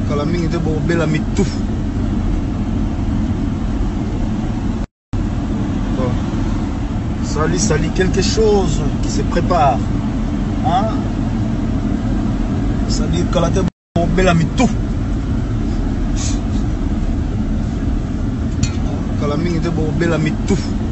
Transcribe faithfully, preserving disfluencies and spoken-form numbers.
Calamine de Bobela Mitou. Sali, sali, quelque chose qui se prépare. Hein? Sali, Kalate Bobela Mitou. Calamine de Bobela Mitou.